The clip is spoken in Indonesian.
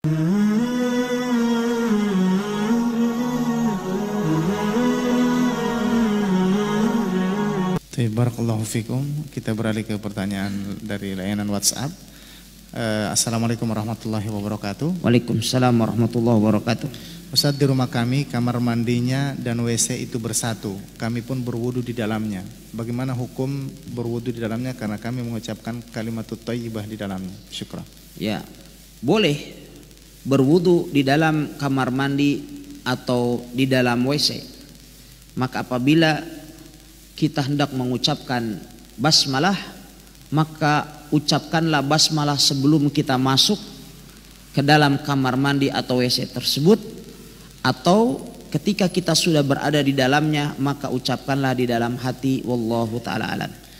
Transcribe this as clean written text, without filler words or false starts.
Barakallahu fikum. Kita beralih ke pertanyaan dari layanan WhatsApp. Assalamualaikum warahmatullahi wabarakatuh. Waalaikumsalam warahmatullahi wabarakatuh. Ustaz, di rumah kami kamar mandinya dan WC itu bersatu. Kami pun berwudu di dalamnya. Bagaimana hukum berwudu di dalamnya karena kami mengucapkan kalimatut thayyibah di dalamnya? Syukran. Ya, boleh berwudu di dalam kamar mandi atau di dalam WC. Maka apabila kita hendak mengucapkan basmalah, maka ucapkanlah basmalah sebelum kita masuk ke dalam kamar mandi atau WC tersebut, atau ketika kita sudah berada di dalamnya maka ucapkanlah di dalam hati. Wallahu ta'ala alam.